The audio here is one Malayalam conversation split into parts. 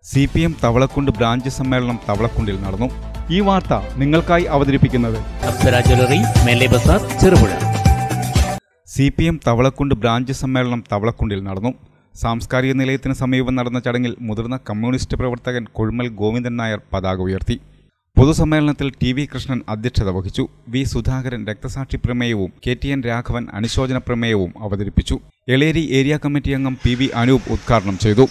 CPM തവളക്കുണ്ട് ബ്രാഞ്ച് സമ്മേളനം തവളക്കുണ്ടിൽ നടന്നു. ഈ വാർത്ത നിങ്ങൾക്കായി അവതരിപ്പിക്കുന്നത് Apsara jewellery, Mele Bazar, Cherupuzha. CPM Thavalakkundu branch സമ്മേളനം തവളക്കുണ്ടിൽ നടന്നു. സാംസ്കാരിക നിലയത്തിന് സമീപം നടന്ന ചടങ്ങിൽ മുതിർന്ന കമ്മ്യൂണിസ്റ്റ് പ്രവർത്തകൻ കൊഴുമൽ ഗോവിന്ദൻ നായർ പതാക ഉയർത്തി. പൊതുസമ്മേളനത്തിൽ TV കൃഷ്ണൻ അധ്യക്ഷത വഹിച്ചു. V സുധാകരൻ രക്തസാക്ഷി പ്രമേയവും KTN രാഘവൻ അനുശോചന പ്രമേയവും അവതരിപ്പിച്ചു. എളേരി ഏരിയ കമ്മിറ്റി അംഗം PV അനൂപ് ഉദ്ഘാടനം ചെയ്തു.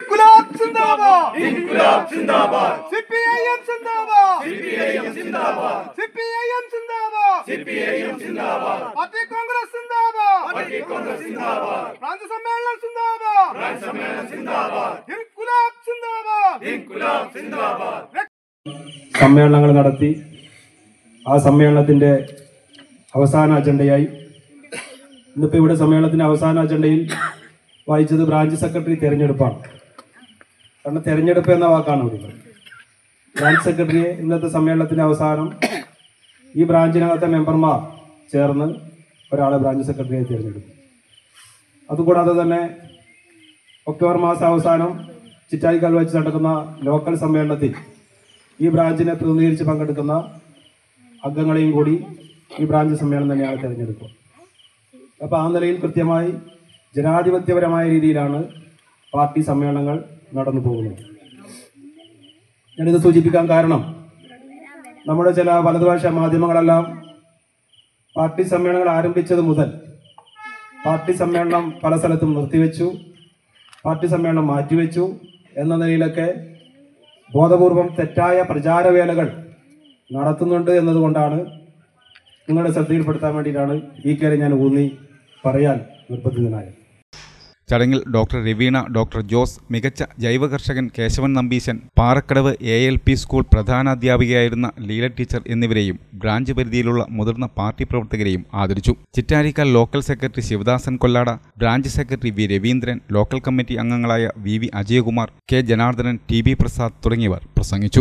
സമ്മേളനങ്ങൾ നടത്തി ആ സമ്മേളനത്തിന്റെ അവസാന അജണ്ടയായി ഇന്നിപ്പോൾ ഇവിടെ സമ്മേളനത്തിന്റെ അവസാന അജണ്ടയിൽ വായിച്ചത് ബ്രാഞ്ച് സെക്രട്ടറി തെരഞ്ഞെടുപ്പാണ്. കാരണം തെരഞ്ഞെടുപ്പ് എന്ന വാക്കാണ് ഇവിടെ. ബ്രാഞ്ച് സെക്രട്ടറിയെ ഇന്നത്തെ സമ്മേളനത്തിന്റെ അവസാനം ഈ ബ്രാഞ്ചിനകത്തെ മെമ്പർമാർ ചേർന്ന് ഒരാളെ ബ്രാഞ്ച് സെക്രട്ടറിയെ തിരഞ്ഞെടുക്കും. അതുകൂടാതെ തന്നെ ഒക്ടോബർ മാസം അവസാനം ചിറ്റാരിക്കാൽ വെച്ച് നടക്കുന്ന ലോക്കൽ സമ്മേളനത്തിൽ ഈ ബ്രാഞ്ചിനെ പ്രതിനിധീകരിച്ച് പങ്കെടുക്കുന്ന അംഗങ്ങളെയും കൂടി ഈ ബ്രാഞ്ച് സമ്മേളനം തന്നെയാണ് തിരഞ്ഞെടുക്കുക. അപ്പോൾ ആ നിലയിൽ കൃത്യമായി ജനാധിപത്യപരമായ രീതിയിലാണ് പാർട്ടി സമ്മേളനങ്ങൾ നടന്നു പോകുന്നത്. ഞാനിത് സൂചിപ്പിക്കാൻ കാരണം നമ്മുടെ ചില വലതുഭാഷ മാധ്യമങ്ങളെല്ലാം പാർട്ടി സമ്മേളനങ്ങൾ ആരംഭിച്ചത് മുതൽ പാർട്ടി സമ്മേളനം പല സ്ഥലത്തും നിർത്തിവെച്ചു, പാർട്ടി സമ്മേളനം മാറ്റിവെച്ചു എന്ന നിലയിലൊക്കെ ബോധപൂർവം തെറ്റായ പ്രചാരവേലകൾ നടത്തുന്നുണ്ട് എന്നതുകൊണ്ടാണ് നിങ്ങളുടെ ശ്രദ്ധയിൽപ്പെടുത്താൻ വേണ്ടിയിട്ടാണ് ഈ കാര്യം ഞാൻ ഊന്നി പറയാൻ നിർബന്ധിതനായത്. ചടങ്ങിൽ ഡോക്ടർ രവീണ, ഡോക്ടർ ജോസ്, മികച്ച ജൈവ കർഷകൻ കേശവൻ നമ്പീശൻ, പാറക്കടവ് ALP സ്കൂൾ പ്രധാനാധ്യാപികയായിരുന്ന ലീല ടീച്ചർ എന്നിവരെയും ബ്രാഞ്ച് പരിധിയിലുള്ള മുതിർന്ന പാർട്ടി പ്രവർത്തകരെയും ആദരിച്ചു. Chittarikkal local secretary Sivadasan Kollada, branch secretary V Raveendran, local committee അംഗങ്ങളായ VV Ajayakumar, K Janardhanan, TB Prasad തുടങ്ങിയവർ പ്രസംഗിച്ചു.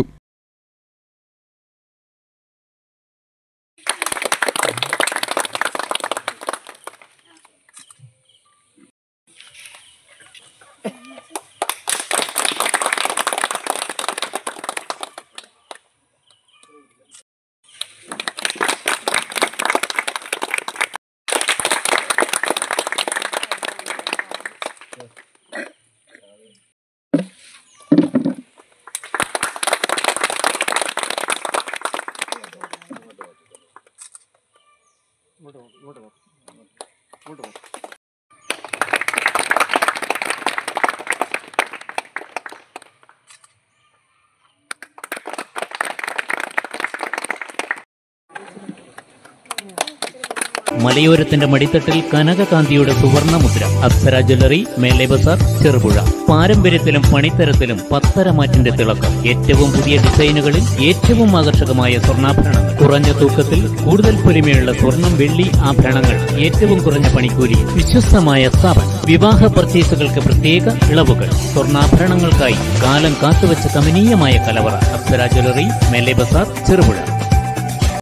മലയോരത്തിന്റെ മടിത്തട്ടിൽ കനകകാന്തിയുടെ സുവർണമുദ്ര. അപ്സര ജ്വല്ലറി, മേലെ ബസാർ, ചെറുപുഴ. പാരമ്പര്യത്തിലും പണിത്തരത്തിലും പത്തരമാറ്റിന്റെ തിളക്കം. ഏറ്റവും പുതിയ ഡിസൈനുകളിൽ ഏറ്റവും ആകർഷകമായ സ്വർണ്ണാഭരണങ്ങൾ. കുറഞ്ഞ തൂക്കത്തിൽ കൂടുതൽ പൊലിമയുള്ള സ്വർണം, വെള്ളി ആഭരണങ്ങൾ. ഏറ്റവും കുറഞ്ഞ പണിക്കൂലി. വിശ്വസ്തമായ സ്ഥാപനം. വിവാഹ പർച്ചേസുകൾക്ക് പ്രത്യേക ഇളവുകൾ. സ്വർണ്ണാഭരണങ്ങൾക്കായി കാലം കാത്തുവച്ച കമനീയമായ കലവറ. അപ്സര ജ്വല്ലറി, മേലെ ബസാർ, ചെറുപുഴ.